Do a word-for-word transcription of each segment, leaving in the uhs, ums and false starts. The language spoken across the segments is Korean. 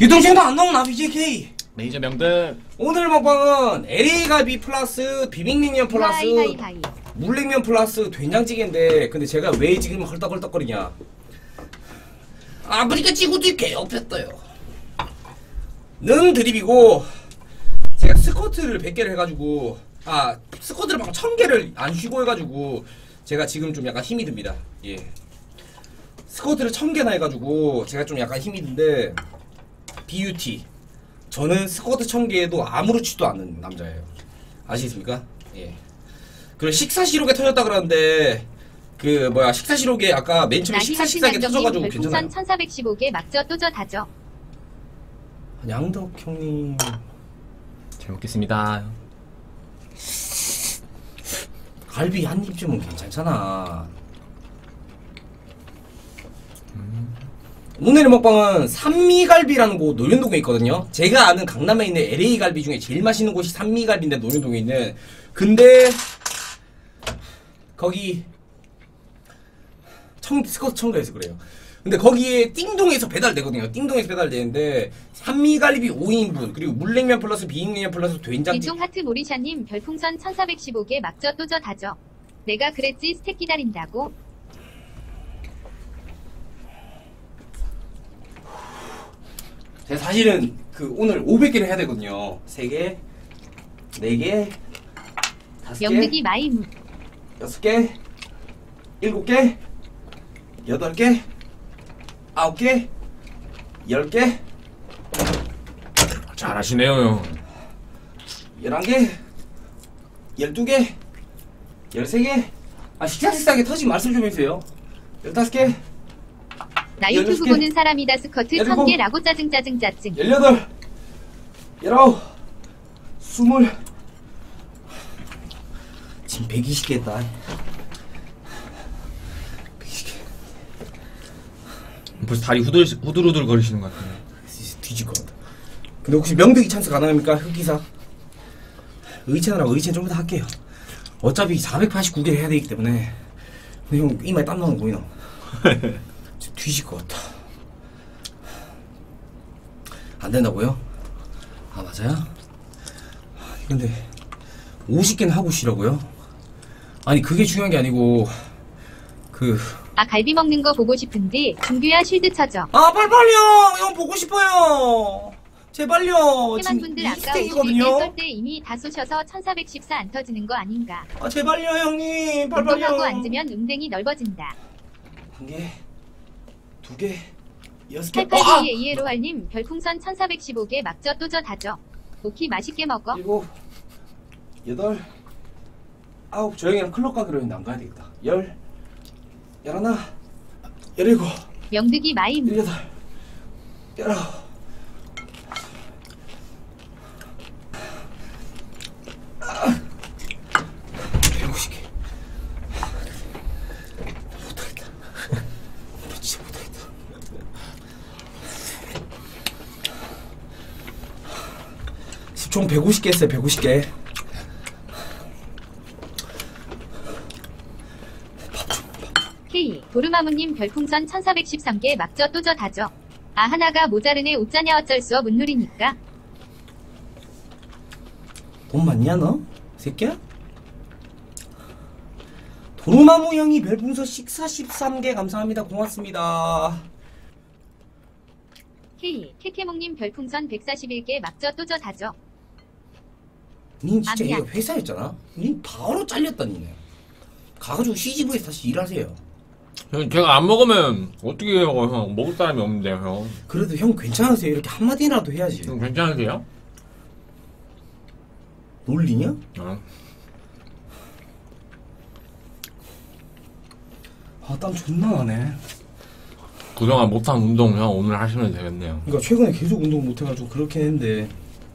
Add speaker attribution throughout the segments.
Speaker 1: 유통증도 안 나오나 비제이케이
Speaker 2: 메이저 명들.
Speaker 1: 오늘 먹방은 엘에이 갈비 플러스 비빔냉면 플러스
Speaker 3: 하이, 하이, 하이.
Speaker 1: 물냉면 플러스 된장찌개인데 근데 제가 왜 지금 헐떡헐떡거리냐 아프리카 친구들이 개업했어요 는 드립이고 제가 스쿼트를 백 개를 해가지고 아 스쿼트를 막 천 개를 안 쉬고 해가지고 제가 지금 좀 약간 힘이 듭니다. 예 스쿼트를 천 개나 해가지고 제가 좀 약간 힘이 든데 비유티 저는 스쿼트 천 개에도 아무렇지도 않은 남자예요. 아시겠습니까? 예. 그리고 식사시록에 터졌다 그러는데 그 뭐야 식사시록에 아까 맨 처음에 식사 식사하게 터져가지고 괜찮아요.
Speaker 3: 천사백십오 개 막저 또저 다져.
Speaker 1: 양덕 형님
Speaker 2: 잘 먹겠습니다.
Speaker 1: 갈비 한 입쯤은 괜찮잖아. 음. 오늘의 먹방은 산미갈비라는 곳 노현동에 있거든요. 제가 아는 강남에 있는 엘에이 갈비 중에 제일 맛있는 곳이 산미갈비인데 노현동에 있는. 근데 거기 청 스쿼트 청가에서 그래요. 근데 거기에 띵동에서 배달되거든요. 띵동에서 배달되는데 산미갈비 오 인분 그리고 물냉면 플러스 비빔냉면 플러스 된장찌개.
Speaker 3: 이종 하트 모리샤님 별풍선 천사백십오 개 막저 또저 다져. 내가 그랬지 스택 기다린다고.
Speaker 1: 제가 사실은 그 오늘 오백 개를 해야 되거든요. 세 개, 네 개, 다섯 개,
Speaker 3: 영득이 마임.
Speaker 1: 여섯 개, 일곱 개, 여덟 개, 아홉 개, 열 개,
Speaker 2: 잘하시네요 형.
Speaker 1: 열한 개, 열두 개, 열세 개. 아 식사 식사하게 터진 말씀 좀 해주세요. 열다섯 개,
Speaker 3: 나 유튜브
Speaker 1: 열여섯 개,
Speaker 3: 보는 사람이다 스커트
Speaker 1: 열일곱,
Speaker 3: 천 개라고 짜증 짜증 짜증.
Speaker 1: 열여덟, 열아홉, 스물. 지금 백이십 개 했다. 백이십 개.
Speaker 2: 벌써 다리 후들 후들후들 거리시는 것 같아요.
Speaker 1: 뒤질 것 같아. 근데 혹시 명득이 찬스 가능합니까? 흑기사? 의체나라고 의체 좀 더 할게요. 어차피 사백팔십구 개 해야 되기 때문에. 근데 형 이마에 땀 나는 거 보이나? 뒤질 것 같아. 안 된다고요? 아 맞아요? 근데 오십 개는 하고 쉬라고요? 아니 그게 중요한 게 아니고 그
Speaker 3: 아 갈비 먹는 거 보고 싶은데 준규야 쉴드 쳐줘.
Speaker 1: 아 빨리빨리요! 형 보고 싶어요! 제발요!
Speaker 3: 해만
Speaker 1: 지금
Speaker 3: 분들 아까 오십일 개
Speaker 1: 이스택이거든요?
Speaker 3: 썰 때 이미 다 쏘셔서 천사백십사 안 터지는 거 아닌가.
Speaker 1: 아 제발요 형님
Speaker 3: 운동하고
Speaker 1: 빨리빨리요.
Speaker 3: 앉으면 웅댕이 넓어진다.
Speaker 1: 한 개, 두 개, 여섯 개, 아!
Speaker 3: 팔팔이의 이에로할님 별풍선 천사백십오 개 막저 또저 다져. 오키 맛있게 먹어.
Speaker 1: 일곱, 여덟, 아홉. 저 형이랑 클럽 가기로 했는데 안 가야 되겠다. 열, 열하나, 열일곱,
Speaker 3: 영득이 마임.
Speaker 1: 열여덟, 열아홉. 백오십 개. 못하겠다. 진짜 못하겠다. 총 백오십 개 했어요. 백오십 개.
Speaker 3: K 도르마무님 별풍선 천사백십삼 개 막저 또저 다져. 아 하나가 모자르네 웃자냐 어쩔 수 없 운놀이니까.
Speaker 1: 돈 많냐 너? 새끼야? 도마무 형이 별풍선 식사 십삼 개 감사합니다. 고맙습니다.
Speaker 3: K 케케몽님 별풍선 백사십일 개 막저 또저 다져.
Speaker 1: 닌 진짜
Speaker 3: 아니야.
Speaker 1: 이거 회사였잖아? 닌 바로 잘렸다 니네. 가가지고 씨지브이에서 다시 일하세요.
Speaker 2: 형 제가 안 먹으면 어떻게 해요 형? 먹을 사람이 없는데요 형.
Speaker 1: 그래도 형 괜찮으세요? 이렇게 한마디라도 해야지.
Speaker 2: 형 괜찮으세요?
Speaker 1: 놀리냐?
Speaker 2: 어.
Speaker 1: 아 땀 존나 나네.
Speaker 2: 그동안 못한 운동 형 오늘 하시면 되겠네요.
Speaker 1: 그러니까 최근에 계속 운동 못해가지고 그렇게 했는데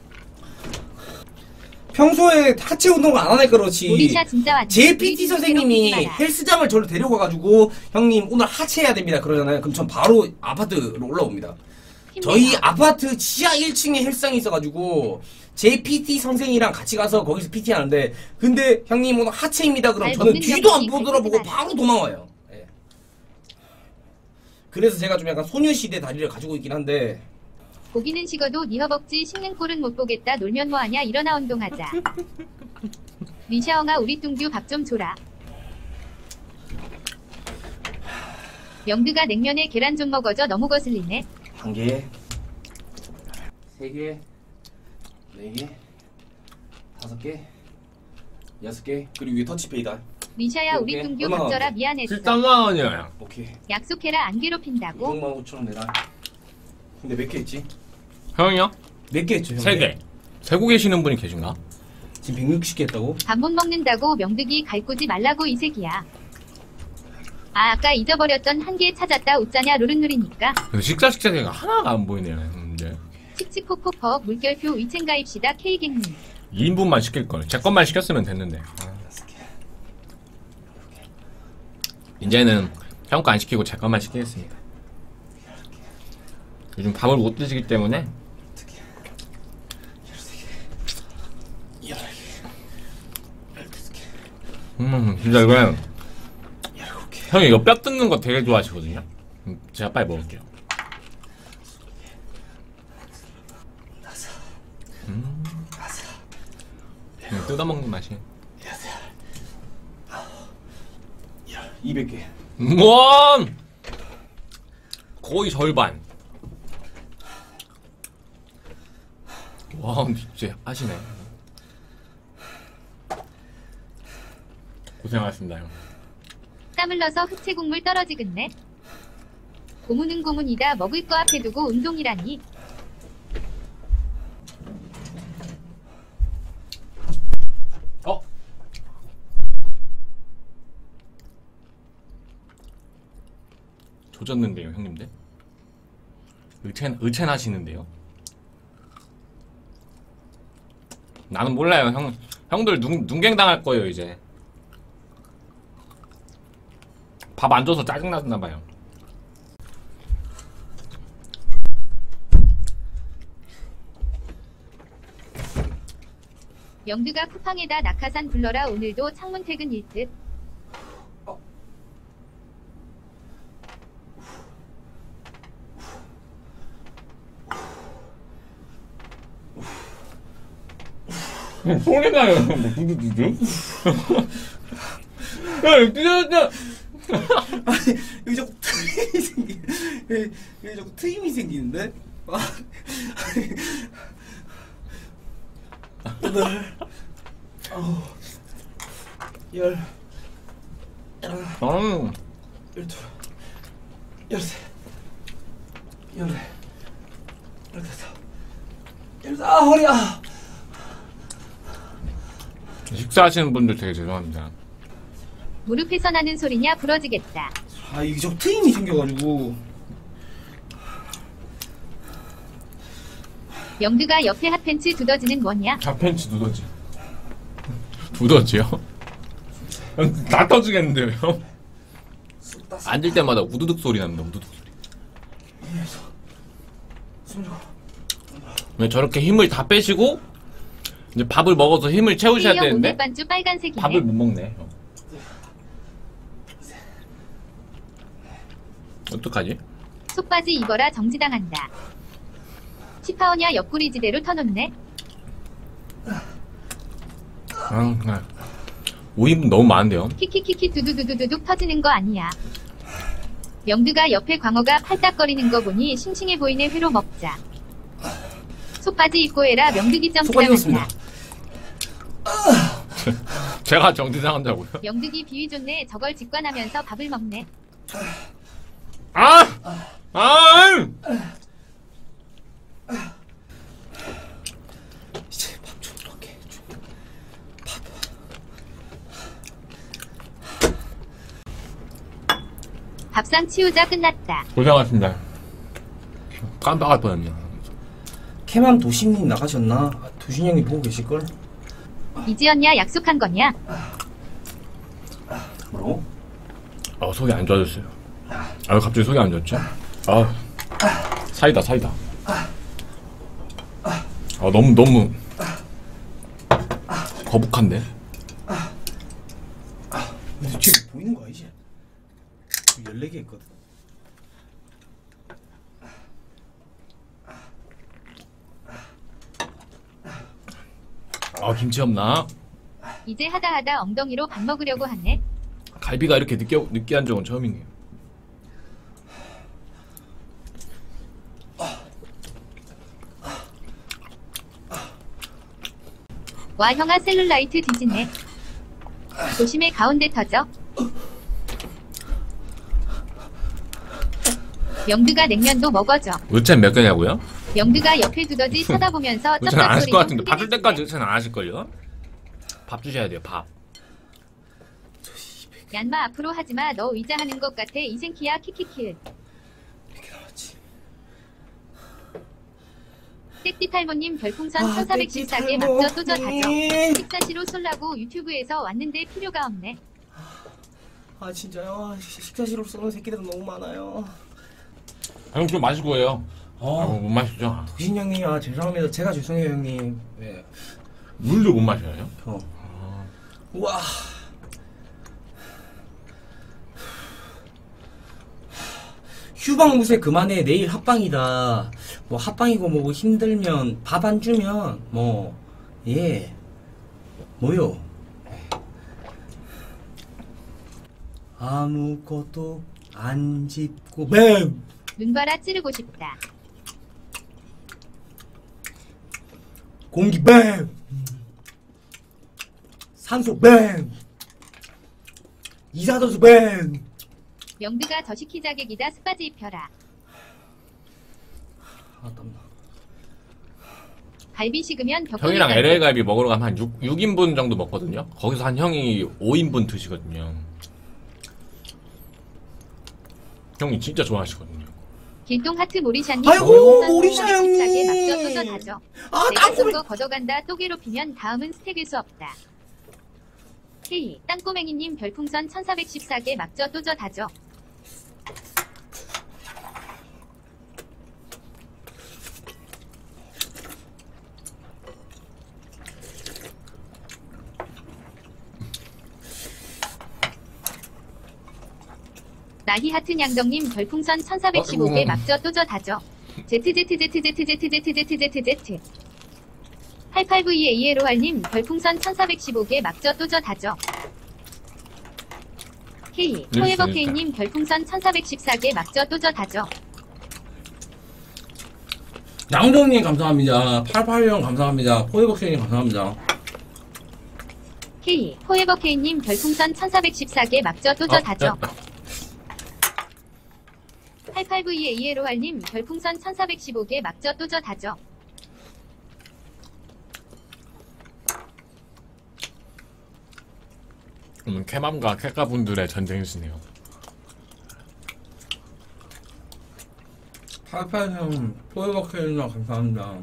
Speaker 1: 평소에 하체 운동을 안 하니까 그렇지.
Speaker 3: 오리샤 진짜 왔네.
Speaker 1: 제 피티 선생님이
Speaker 3: 괴롭히지 마라.
Speaker 1: 헬스장을 저를 데려가가지고 형님 오늘 하체 해야 됩니다 그러잖아요. 그럼 전 바로 아파트로 올라옵니다. 저희
Speaker 3: 힘내라.
Speaker 1: 아파트 지하 일 층에 헬스장이 있어가지고 제 피티 선생이랑 같이 가서 거기서 피티 하는데 근데 형님 오늘 하체입니다 그럼
Speaker 3: 잘
Speaker 1: 저는
Speaker 3: 먹는
Speaker 1: 뒤도 안
Speaker 3: 병신이
Speaker 1: 보더라보고
Speaker 3: 갈지
Speaker 1: 바로 도망와요. 예. 그래서 제가 좀 약간 소녀시대 다리를 가지고 있긴 한데
Speaker 3: 고기는 식어도 네 허벅지 씹는 꼴은 못 보겠다. 놀면 뭐하냐. 일어나 운동하자. 리샤엉아 우리 뚱듀 밥 좀 줘라. 영드가 냉면에 계란 좀 먹어줘. 너무 거슬리네.
Speaker 1: 한 개, 세 개, 네 개, 다섯 개, 여섯 개. 그리고 위에 터치페이다.
Speaker 3: 리샤야 우리
Speaker 1: 이렇게?
Speaker 3: 뚱듀
Speaker 1: 얼마나
Speaker 3: 밥 줘라.
Speaker 1: 나오는데?
Speaker 3: 미안했어.
Speaker 2: 십삼만 원이야.
Speaker 1: 오케이.
Speaker 3: 약속해라. 안 괴롭힌다고.
Speaker 1: 육만 오천 원 내라. 근데 몇 개 했지?
Speaker 2: 형이요?
Speaker 1: 몇 개 했죠 형?
Speaker 2: 세 개. 세고 계시는 분이 계신가?
Speaker 1: 지금 백육십 개 했다고?
Speaker 3: 밥 못 먹는다고 명득이 갈구지 말라고 이 새끼야. 아 아까 잊어버렸던 한 개 찾았다. 웃자냐. 룰은룰이니까.
Speaker 2: 그 식사 식자가 하나가 안 보이네요. 근데
Speaker 3: 칙칙콕콕퍽 물결표 위첸 가입시다. K갱님.
Speaker 2: 이 인분만 시킬 걸. 제 것만 시켰으면 됐는데. 아. 이제는 형 거 안 시키고 제 것만 시키겠습니다. 요즘 밥을 못 드시기 때문에. 음 진짜 이거 형이 이거 뼈 뜯는 거 되게 좋아하시거든요. 음, 제가 빨리 먹을게요. 음, 음 뜯어먹는 맛이.
Speaker 1: 이백 개.
Speaker 2: 우와! 거의 절반. 와, 진짜 하시네. 고생하셨습니다, 형.
Speaker 3: 땀 흘러서 흑채 국물 떨어지겠네. 고문은 고문이다. 먹을 거 앞에 두고 운동이라니.
Speaker 2: 어? 조졌는데요, 형님들? 의첸, 의첸 하시는데요? 나는 몰라요, 형. 형들 눈, 눈갱 당할 거예요, 이제. 밥 안 줘서 짜증났나봐요.
Speaker 3: 영드가 쿠팡에다 낙하산 불러라. 오늘도 창문 퇴근일 듯.
Speaker 2: 소리 나요. 뭐 두두두두. 야, 뛰어야.
Speaker 1: 아니 여기 자꾸 트임이 생기. 여기, 여기 자꾸 트임이 생기는데? 아, 여덟, 아홉, 열, 열하나,
Speaker 2: 음.
Speaker 1: 열둘, 열셋, 열넷, 열다섯, 열여섯. 아 허리야.
Speaker 2: 식사하시는 분들 되게 죄송합니다.
Speaker 3: 무릎에서 나는 소리냐. 부러지겠다.
Speaker 1: 아 이게 자꾸 트임이 생겨가지고.
Speaker 3: 영드가 옆에 핫팬츠 두더지는 뭐냐?
Speaker 2: 핫팬츠 두더지. 두더지요? 다 터지겠는데요, 형? 앉을 때마다 우두둑 소리 납니다, 우두둑 소리. 왜 저렇게 힘을 다 빼시고 이제 밥을 먹어서 힘을 채우셔야
Speaker 3: K형
Speaker 2: 되는데
Speaker 3: 오늘 반주 빨간색이네.
Speaker 2: 밥을 못 먹네, 형. 어떡하지?
Speaker 3: 속바지 입어라. 정지당한다. 치파오냐. 옆구리지대로 터놓네.
Speaker 2: 아, 네. 오 인분 너무 많은데요?
Speaker 3: 키키키키 두두두두두둑 터지는 거 아니야. 영드가 옆에 광어가 팔딱거리는 거 보니 싱싱해 보이네. 회로 먹자. 속바지 입고 해라. 명득이
Speaker 1: 속바지 입었습니다.
Speaker 3: 점지당한다.
Speaker 2: 제가 정지당한다고요?
Speaker 3: 영득이 비위 좋네. 저걸 직관하면서 밥을 먹네.
Speaker 2: 아! 아!
Speaker 1: 이제 밥 좀 먹게. 밥.
Speaker 3: 밥상 치우자. 끝났다.
Speaker 2: 고생하셨습니다. 깜빡할 뻔했네.
Speaker 1: 캐만 도신님 나가셨나? 아, 도신 형이 보고 계실걸?
Speaker 3: 이지연냐. 약속한 거냐?
Speaker 1: 뭐라고?
Speaker 2: 아, 속이 안 좋아졌어요. 아, 갑자기 속이 안 좋았죠? 아, 사이다, 사이다. 아, 너무, 너무 거북한데?
Speaker 1: 근데 지금 보이는 거 아니지? 열네 개 있거든.
Speaker 2: 아 김치 없나?
Speaker 3: 이제 하다 하다 엉덩이로 밥 먹으려고 하네.
Speaker 2: 갈비가 이렇게 느끼, 느끼한 적은 처음이네요.
Speaker 3: 와 형아 셀룰라이트 뒤지네. 조심해 가운데 터져. 명드가 냉면도 먹어줘.
Speaker 2: 의찬 몇 개냐고요?
Speaker 3: 명드가 옆에 두더지 쳐다보면서
Speaker 2: 의찬 안 하실 것
Speaker 3: 쩝쩝거리는
Speaker 2: 같은데 밥 줄 때까지
Speaker 3: 푸딩해주네.
Speaker 2: 의찬 안 하실걸요? 밥 주셔야 돼요 밥.
Speaker 3: 얀마 앞으로 하지마. 너 의자하는 것 같아. 이생키야 키키킬.
Speaker 1: 이렇게 나왔지.
Speaker 3: 떼띠탈모님 별풍선
Speaker 1: 아,
Speaker 3: 천사백십사 개
Speaker 1: 떼띠탈모.
Speaker 3: 막저 또저 다져.
Speaker 1: 음.
Speaker 3: 식사시로 쏠라고 유튜브에서 왔는데 필요가 없네.
Speaker 1: 아 진짜요? 아, 식- 식사시로 쏘는 새끼들은 너무 많아요.
Speaker 2: 형 좀 마시고 해요. 아,
Speaker 1: 어,
Speaker 2: 못 마시죠?
Speaker 1: 도신 형님, 아 죄송합니다. 제가 죄송해요 형님. 네.
Speaker 2: 물도 못 마셔요?
Speaker 1: 어. 우와. 휴방 무쇠 그만해. 내일 합방이다. 뭐 합방이고 뭐고 힘들면 밥 안 주면 뭐 예. 뭐요? 아무것도 안 짚고 뱀.
Speaker 3: 눈바라 찌르고 싶다.
Speaker 1: 공기 뱀. 산소 뱀. 이산화탄소 뱀.
Speaker 3: 명드가 더 시키 자객이다. 스파지 입혀라.
Speaker 1: 아 땀나.
Speaker 3: 갈비 식으면 벽돌이
Speaker 2: 형이랑
Speaker 3: 갈비.
Speaker 2: 엘에이 갈비 먹으러 가면 한 육, 육 인분 정도 먹거든요? 거기서 한 형이 오 인분 드시거든요. 형이 진짜 좋아하시거든요.
Speaker 3: 길동 하트 모리샤님
Speaker 1: 아이고,
Speaker 3: 별풍선
Speaker 1: 모리샤
Speaker 3: 천사백십사 개
Speaker 1: 형님.
Speaker 3: 막저 또저 다져.
Speaker 1: 아
Speaker 3: 내가
Speaker 1: 땅콩이.
Speaker 3: 쏜거 걷어간다. 또 괴롭히면 다음은 스택일 수 없다. K 땅꼬맹이님 별풍선 천사백십사 개 막저 또저 다져. 나희 하트 양덕님 별풍선 천사백십오 개
Speaker 2: 아이고.
Speaker 3: 막저 또저 다져. 제트제트제트제트제트제트제트제트 팔팔브이에이에로알님 별풍선 천사백십오 개 막저 또저 다져. K 포에버케이님 별풍선 천사백십사 개 막저 또저 다져.
Speaker 1: 양정님 감사합니다. 팔팔형 감사합니다. 포에버케님 감사합니다.
Speaker 3: K 포에버케이님 별풍선 천사백십사 개 막저 또저 다져. 팔팔브이에이에로알님 별풍선 천사백십오 개 막저 또저 다져.
Speaker 2: 음, 캐맘과 캐카분들의 전쟁이시네요.
Speaker 1: 팔팔형 포에버케님 감사합니다.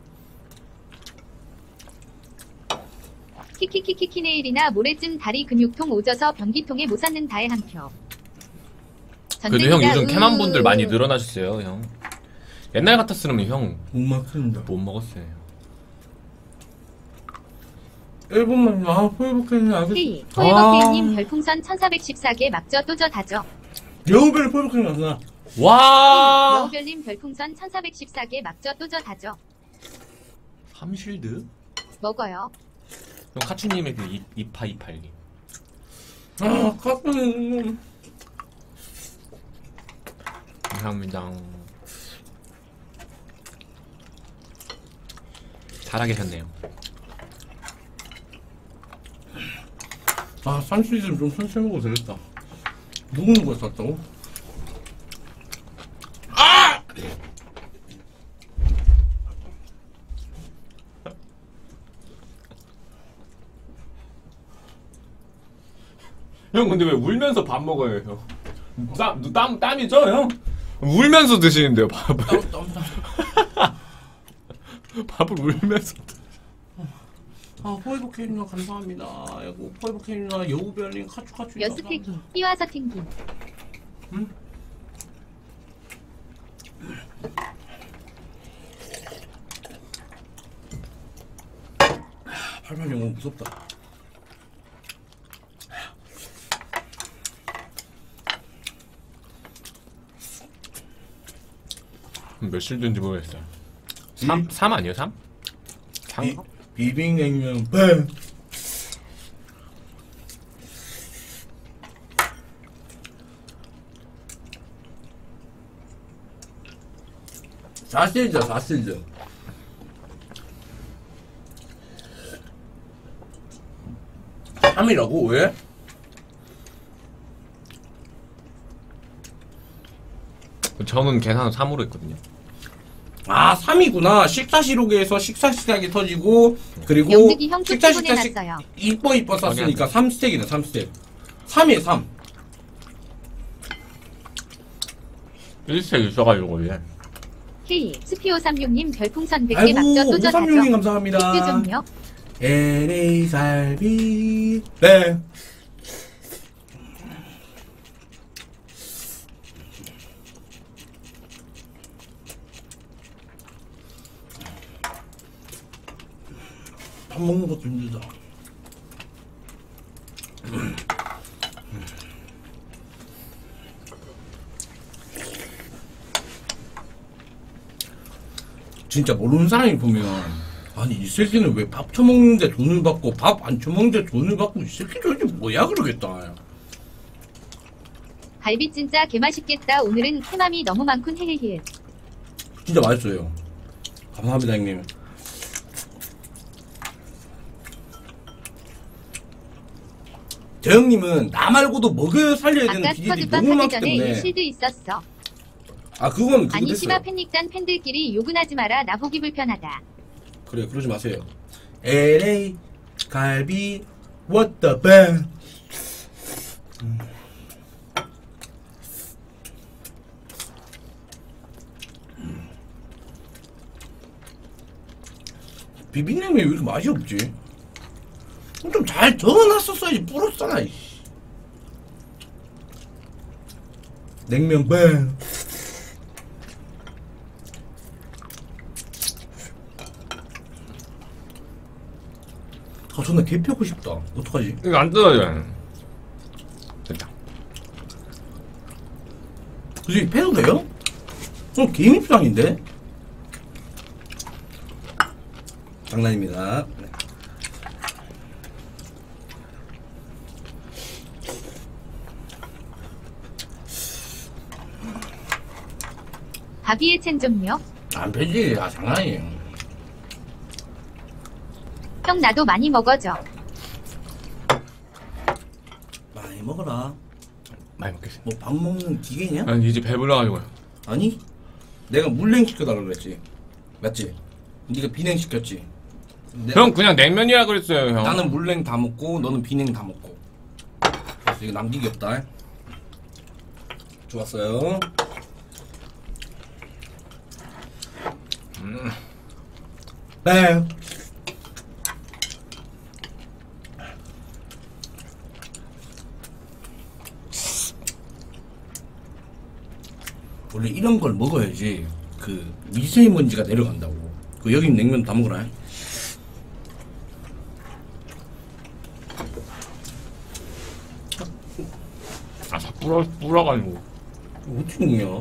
Speaker 3: 키키키키키네일이나 모레쯤 다리 근육통 오져서 변기통에 못 샀는다에 한 표.
Speaker 2: 그래도 형
Speaker 3: 전쟁이다,
Speaker 2: 요즘
Speaker 3: 으.
Speaker 2: 캐맘분들 많이 늘어나셨어요, 형. 옛날 같았으면 형 못
Speaker 1: 못 맞습니다.
Speaker 2: 먹었어요.
Speaker 1: 일 분만 아 포에버케님 알겠어.
Speaker 3: K 포에버케이님
Speaker 1: 아.
Speaker 3: 별풍선 천사백십사 개 막저 또저 다져.
Speaker 1: 여우벨 포에버케님 감사합니다.
Speaker 2: 와!
Speaker 3: 여우별님 별풍선 천사백십사 개 막저 또저 다져.
Speaker 2: 함쉴드?
Speaker 3: 먹어요.
Speaker 2: 형 카츄님의 그 이- 이파이팔님.
Speaker 1: 아 카페는
Speaker 2: 감사합니다. 잘하계셨네요.
Speaker 1: 아 산수이즘 좀 천천히 먹어도 되겠다. 누구는 걸 샀다고?
Speaker 2: 형 근데 왜 울면서 밥 먹어요, 형? 땀, 땀, 땀이죠, 형? 울면서 드시는데요, 밥을?
Speaker 1: 땀, 땀, 땀.
Speaker 2: 밥을 울면서 드-
Speaker 1: 아 포에버케님 감사합니다. 아이고 포에버케님 여우별님 카츄카츄.
Speaker 3: 여스테기 삐와서 튕김.
Speaker 1: 응? 팔팔 영어 무섭다.
Speaker 2: 몇 실든지 모르겠어요. 삼, 삼 아니에요, 삼? 삼?
Speaker 1: 이- 비빔냉면 배. 사실이죠, 사실이죠. 삼이라고? 왜?
Speaker 2: 저는 계산을 삼으로 했거든요.
Speaker 1: 아, 삼이구나. 식사 시록에서 식사 시작이 터지고, 그리고
Speaker 3: 영득이 형
Speaker 1: 식사
Speaker 3: 톡
Speaker 1: 식사 식
Speaker 3: 보내놨어요.
Speaker 1: 이뻐 이뻐 썼으니까 삼 스택이네, 삼 스택. 삼이에 삼.
Speaker 2: 일 스택 있어가지고, 이제.
Speaker 3: K 스피오삼육님 별풍선 백 개
Speaker 1: 아이고,
Speaker 3: 막저 도전하죠.
Speaker 1: 오삼육님 감사합니다.
Speaker 3: 팩트 좀요.
Speaker 1: 엘에이 갈비. 네. 밥 먹는 것도 힘들다. 진짜 모르는 사람이 보면 아니 이 새끼는 왜 밥 처먹는데 돈을 받고 밥 안 처먹는데 돈을 받고 이 새끼 저게 뭐야 그러겠다.
Speaker 3: 갈비 진짜 개맛있겠다. 오늘은 캐맘이 너무 많군. 헤헤헤.
Speaker 1: 진짜 맛있어요. 감사합니다 형님. 저 형님은 나 말고도 먹여 살려야 되는
Speaker 3: 아까
Speaker 1: 비결이
Speaker 3: 스쿼드밥
Speaker 1: 너무
Speaker 3: 하기
Speaker 1: 많기
Speaker 3: 전에
Speaker 1: 때문에.
Speaker 3: 실드 있었어.
Speaker 1: 아 그건 그거
Speaker 3: 아니
Speaker 1: 됐어요.
Speaker 3: 시바 팬닉단 팬들끼리 욕은 하지 마라. 나 보기 불편하다.
Speaker 1: 그래 그러지 마세요. 엘에이 갈비 what the bang. 음. 음. 비빔냉면이 왜 이렇게 맛이 없지? 좀 잘 적어놨었어야지. 불었잖아. 이씨. 냉면 뱅. 아 존나 개 펴고 싶다. 어떡하지?
Speaker 2: 이거 안 뜯어져요. 됐다.
Speaker 1: 그지? 패도 돼요? 좀 게임 입장인데? 장난입니다. 네.
Speaker 3: 바비의 첸 좀요.
Speaker 1: 안 패지. 아 장난이에요.
Speaker 3: 형 나도 많이 먹어줘.
Speaker 1: 많이 먹어라.
Speaker 2: 많이 먹겠어요.
Speaker 1: 뭐 밥 먹는 기계냐?
Speaker 2: 아니, 이제 배불러가지고요.
Speaker 1: 아니? 내가 물냉 시켜달라 그랬지. 맞지? 네가 비냉 시켰지. 내가-
Speaker 2: 형, 그냥 냉면이라 그랬어요, 형.
Speaker 1: 나는 물냉 다 먹고 너는 비냉 다 먹고. 그래서 이거 남기기 없다. 좋았어요.
Speaker 2: 음.
Speaker 1: 네. 원래 이런 걸 먹어야지 그 미세먼지가 내려간다고. 그 여기 냉면 다 먹어라.
Speaker 2: 아, 다 불어, 불어가지고.
Speaker 1: 어떻게 먹냐?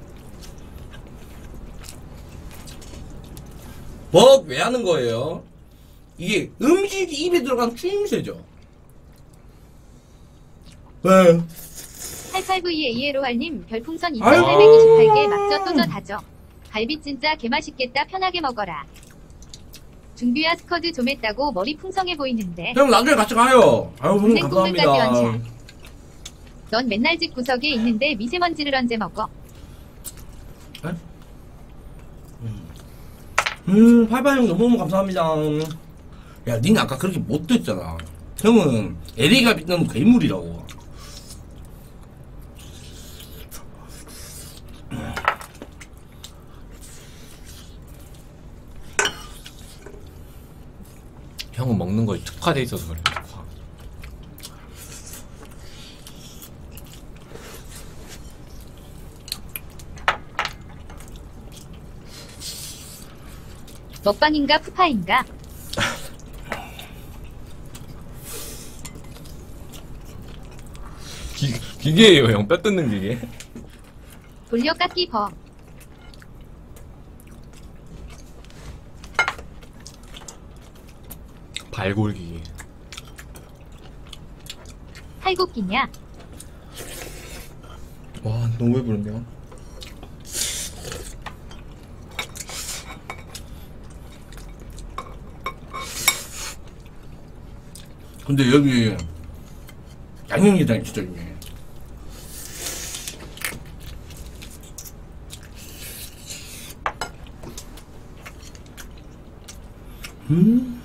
Speaker 1: 뭐 왜 하는 거예요? 이게 음식이 입에 들어간 추임새죠. 왜?
Speaker 3: 팔팔브이에이에로알님 별풍선
Speaker 1: 아유.
Speaker 3: 이천팔백이십팔 개 막저 도전하죠. 갈비 진짜 개맛있겠다. 편하게 먹어라. 준규야 스쿼드 좀 했다고 머리 풍성해 보이는데.
Speaker 1: 형 나중에 같이 가요. 아유 형님
Speaker 3: 인생 꿈물까지
Speaker 1: 감사합니다.
Speaker 3: 원샷. 넌 맨날 집 구석에 있는데 미세먼지를 언제 먹어?
Speaker 1: 음 팔팔 형 너무너무 감사합니다. 야 니는 아까 그렇게 못됐잖아. 형은 엘에이가 빛나는 괴물이라고.
Speaker 2: 형은 먹는 거에 특화돼 있어서 그래. 특화.
Speaker 3: 먹방인가 푸파인가?
Speaker 2: 기, 기계예요, 형. 뼈 뜯는 기계.
Speaker 3: 돌려 깎기 버.
Speaker 2: 발골기.
Speaker 3: 탈곡기냐?
Speaker 4: 와 너무 배부른데요?
Speaker 1: 근데 여기 양념게장이 진짜 유명해. 음.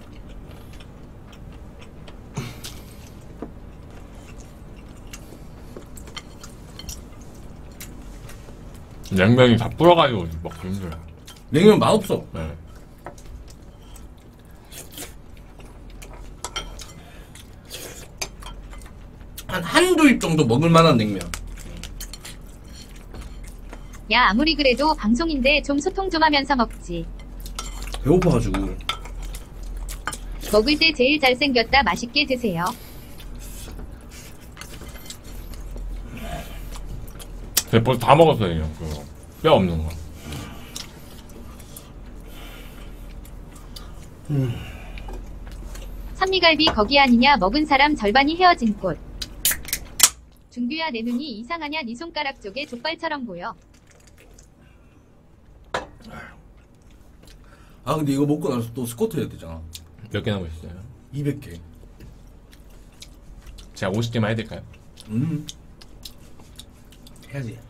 Speaker 2: 냉면이 다 불어가지고 먹기 힘들어요.
Speaker 1: 냉면 맛없어.
Speaker 2: 네.
Speaker 1: 한 한두 입 정도 먹을 만한 냉면.
Speaker 3: 야 아무리 그래도 방송인데 좀 소통 좀 하면서 먹지.
Speaker 1: 배고파가지고.
Speaker 3: 먹을 때 제일 잘생겼다. 맛있게 드세요.
Speaker 2: 제가 벌써 다 먹었어요. 그거 뼈 없는 거.
Speaker 3: 산미갈비 거기 아니냐. 먹은 사람 절반이 헤어진 꽃. 준규야 내 눈이 이상하냐. 네 손가락 쪽에 족발처럼 보여.
Speaker 1: 아 근데 이거 먹고 나서 또 스쿼트 해야 되잖아.
Speaker 2: 몇 개 남으셨어요?
Speaker 1: 이백 개.
Speaker 2: 제가 오십 개만 해드릴까요?
Speaker 1: 음. 해야지.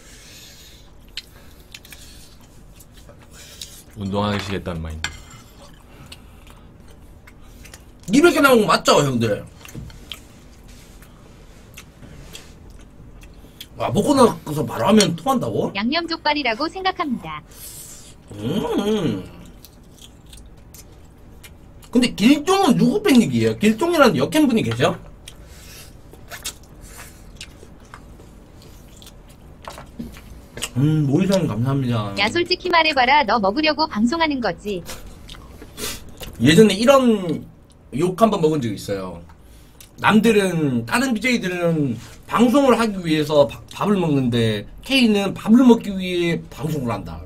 Speaker 2: 운동하시겠다는 마인드.
Speaker 1: 이백 개 나온 거 맞죠, 형들? 아, 먹고 나서 바로 하면 통한다고?
Speaker 3: 양념 족발이라고 생각합니다.
Speaker 1: 음. 근데 길종은 누구 팬닉이에요? 길종이라는 역행분이 계셔? 음, 모이사님 감사합니다.
Speaker 3: 야 솔직히 말해봐라. 너 먹으려고 방송하는 거지.
Speaker 1: 예전에 이런 욕 한번 먹은 적이 있어요. 남들은, 다른 비제이들은 방송을 하기 위해서 바- 밥을 먹는데 K는 밥을 먹기 위해 방송을 한다.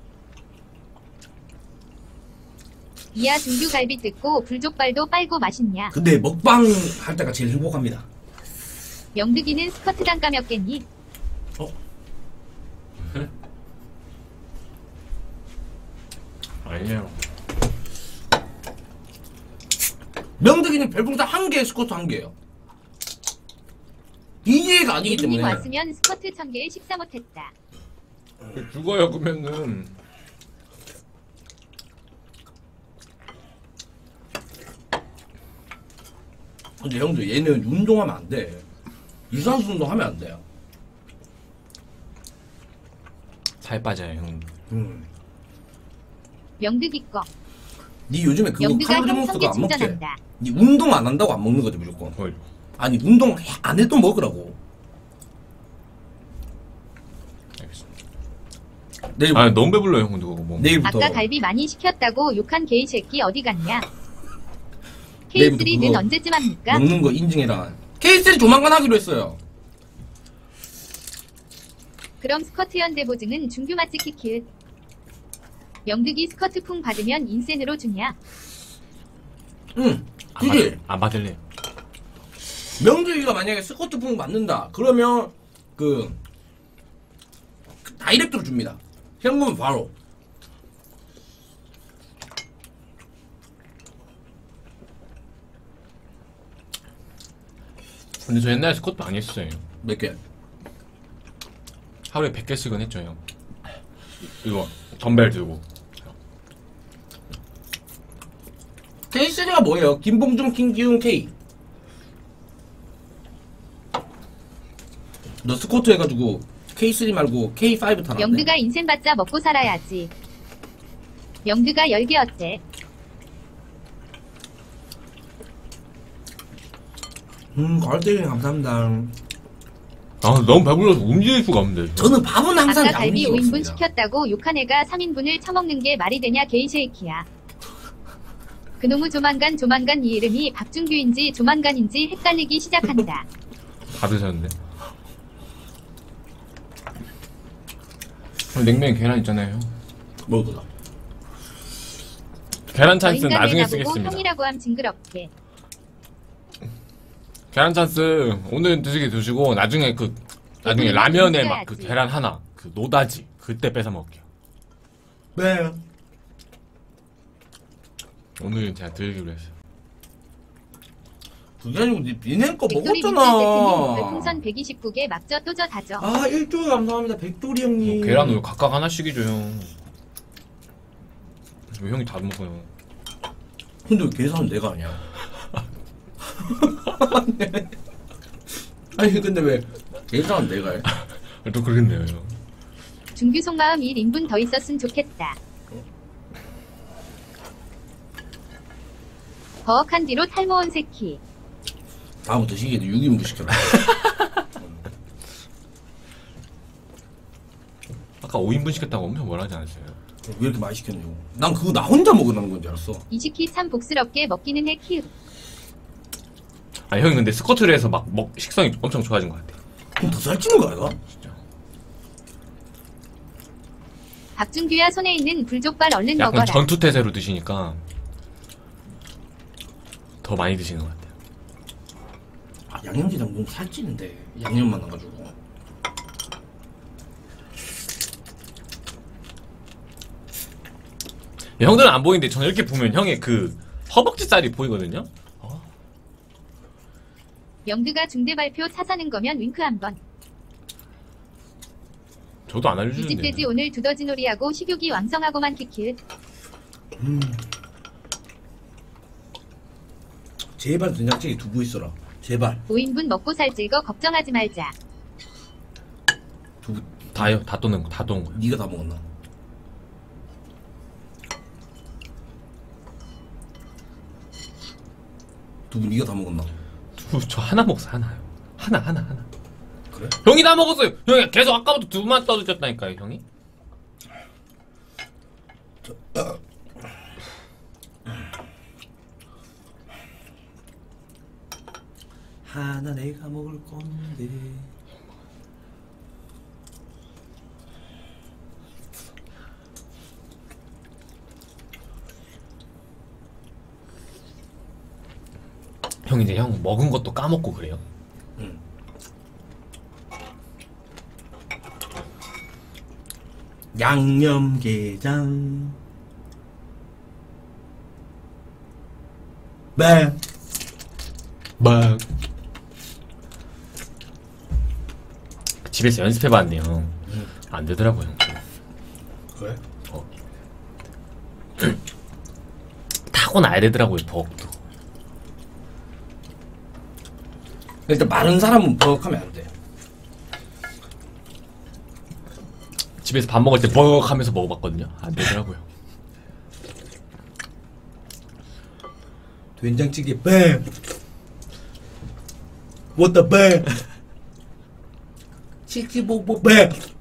Speaker 3: 이야 준규 갈비 뜯고 불족발도 빨고 맛있냐.
Speaker 1: 근데 먹방 할 때가 제일 행복합니다.
Speaker 3: 명득이는 스커트 단가 몇 개니?
Speaker 1: 어?
Speaker 2: 아니에요.
Speaker 1: 명득이는 별풍선 한 개, 스쿼트 한 개예요. 비제이가 아니기
Speaker 3: 예동님
Speaker 1: 때문에.
Speaker 3: 왔으면 스커트 천 개에 식사 못했다.
Speaker 2: 죽어요 그러면은.
Speaker 1: 근데 형들 얘는 운동하면 안 돼. 유산소 운동하면 안 돼요.
Speaker 2: 살 빠져요 형.
Speaker 1: 음.
Speaker 3: 명득이 거.
Speaker 1: 니 요즘에 그거
Speaker 3: 명득아
Speaker 1: 칼로리
Speaker 3: 형
Speaker 1: 몬스터가
Speaker 3: 성게
Speaker 1: 안 먹지?
Speaker 3: 충전한다.
Speaker 1: 니 운동 안 한다고 안 먹는 거지 무조건.
Speaker 2: 거의.
Speaker 1: 아니 운동 안 해도 먹으라고.
Speaker 2: 알겠습니다.
Speaker 1: 내일
Speaker 2: 아 너무 배불러요 형 근데 그거 뭐.
Speaker 1: 내일부터
Speaker 3: 아까 갈비 많이 시켰다고 욕한 게이 새끼 어디 갔냐?
Speaker 1: 내일부터
Speaker 3: 케이쓰리는
Speaker 1: 그거
Speaker 3: 언제쯤 합니까?
Speaker 1: 먹는 거 인증해라. 케이쓰리 조만간 하기로 했어요.
Speaker 3: 그럼 스커트 연대 보증은 준규 맛집 키킬. 명득이 스커트 풍 받으면 인센으로 주냐?
Speaker 1: 응.
Speaker 2: 안,
Speaker 1: 그게
Speaker 2: 받, 안 받을래요.
Speaker 1: 명주이가 만약에 스쿼트 풍 받는다. 그러면 그, 그 다이렉트로 줍니다. 현금 바로.
Speaker 2: 근데 저 옛날에 스쿼트 많이 했어요.
Speaker 1: 몇 개?
Speaker 2: 하루에 백 개씩은 했죠 형. 이거 덤벨 들고.
Speaker 1: 케이쓰리가 뭐예요? 김봉준, 김기훈, K. 너 스쿼트 해가지고 케이쓰리 말고 케이 파이브 타라.
Speaker 3: 명드가 인생 받자 먹고 살아야지. 명드가 열 개 어째?
Speaker 1: 음, 가을대리 감사합니다.
Speaker 2: 아 너무 배불러서 움직일 수가 없는데.
Speaker 1: 저는 밥은 항상
Speaker 3: 아까 갈비
Speaker 1: 양식이
Speaker 3: 오 인분
Speaker 1: 없습니다.
Speaker 3: 시켰다고 욕한 애가 삼 인분을 처먹는 게 말이 되냐 게이쉐이키야. 그놈의 조만간 조만간 이 이름이 박준규인지 조만간인지 헷갈리기 시작한다.
Speaker 2: 다 드셨는데. 냉면에 계란 있잖아요 형.
Speaker 1: 먹어보자.
Speaker 2: 계란
Speaker 3: 저
Speaker 2: 찬스는
Speaker 3: 인간을
Speaker 2: 나중에
Speaker 3: 나보고
Speaker 2: 쓰겠습니다.
Speaker 3: 형이라고 함 징그럽게.
Speaker 2: 계란 찬스 오늘 드시게 드시고 나중에 그 나중에
Speaker 3: 배부르면
Speaker 2: 라면에 막 그
Speaker 3: 먹어야지.
Speaker 2: 계란 하나 그 노다지 그때 뺏어 먹을게요.
Speaker 1: 네.
Speaker 2: 오늘은 제가 드리기로 했어요.
Speaker 1: 그게 아니고 니- 니네 거
Speaker 3: 백돌이 민트 대표님
Speaker 1: 먹었잖아.
Speaker 3: 별풍선 백이십구 개 막저 또저 다져.
Speaker 1: 아 일조에 감사합니다 백돌이 형님.
Speaker 2: 뭐 계란 우유 각각 하나씩이죠 형. 왜 형이 다 먹어요?
Speaker 1: 근데 왜 계산은 내가 하냐? 아니 근데 왜 계산은 내가 해?
Speaker 2: 또 그러겠네요 형.
Speaker 3: 준규 속마음 일 인분 더 있었으면 좋겠다. 버럭한 뒤로 탈모 온 새끼.
Speaker 1: 다음부터 시계도 육 인분 시켜라.
Speaker 2: 아까 오 인분 시켰다고 엄청 뭐라 하지 않았어요?
Speaker 1: 왜 이렇게 많이 시켰냐고. 난 그거 나 혼자 먹으라는 건 줄 알았어.
Speaker 3: 이 시키 참 복스럽게 먹기는 해 키읔.
Speaker 2: 아 형이 근데 스쿼트를 해서 막 먹 식성이 엄청 좋아진 것 같아요.
Speaker 1: 그럼 더 살찌는 거 아이가?
Speaker 2: 진짜.
Speaker 3: 박준규야 손에 있는 불족발 얼른
Speaker 2: 약간
Speaker 3: 먹어라.
Speaker 2: 전투 태세로 드시니까 더 많이 드시는 것 같아요.
Speaker 1: 아 양념게장 너무 살찌는데 양념만 나가지고.
Speaker 2: 형들은 안 보이는데 저는 이렇게 보면 형의 그 허벅지 살이 보이거든요.
Speaker 3: 영드가 중대 발표 차 사는 거면 윙크 한번.
Speaker 2: 저도 안
Speaker 3: 이
Speaker 2: 알려주는데.
Speaker 3: 집 돼지 오늘 두더지 놀이하고 식욕이 왕성하고만 키킬.
Speaker 1: 음. 제발 된장찌개 두부 있어라. 제발.
Speaker 3: 오 인분 먹고 살찔 거 걱정하지 말자.
Speaker 1: 두부
Speaker 2: 다요, 다 떠는 거, 다 떠는 거요.
Speaker 1: 네가 다 먹었나? 두부 네가 다 먹었나?
Speaker 2: 저 하나 먹었어, 하나요. 하나, 하나, 하나.
Speaker 1: 그래?
Speaker 2: 형이 다 먹었어요. 형이 계속 아까부터 두만 떠드셨다니까요, 형이.
Speaker 1: 하나 내가 먹을 건데.
Speaker 2: 형 이제 형 먹은 것도 까먹고 그래요.
Speaker 1: 응. 양념게장. 네.
Speaker 2: 막 집에서 연습해봤는데요.
Speaker 1: 응.
Speaker 2: 안 되더라고요. 형.
Speaker 1: 그래?
Speaker 2: 어. 타고나야 되더라고요, 버럭도.
Speaker 1: 일단 마른 사람은 버럭하면 안 돼.
Speaker 2: 집에서 밥 먹을 때 버럭 하면서 먹어봤거든요. 안 되더라고요.
Speaker 1: 된장찌개 뱀. What the 뱀. 치치보보 뱀.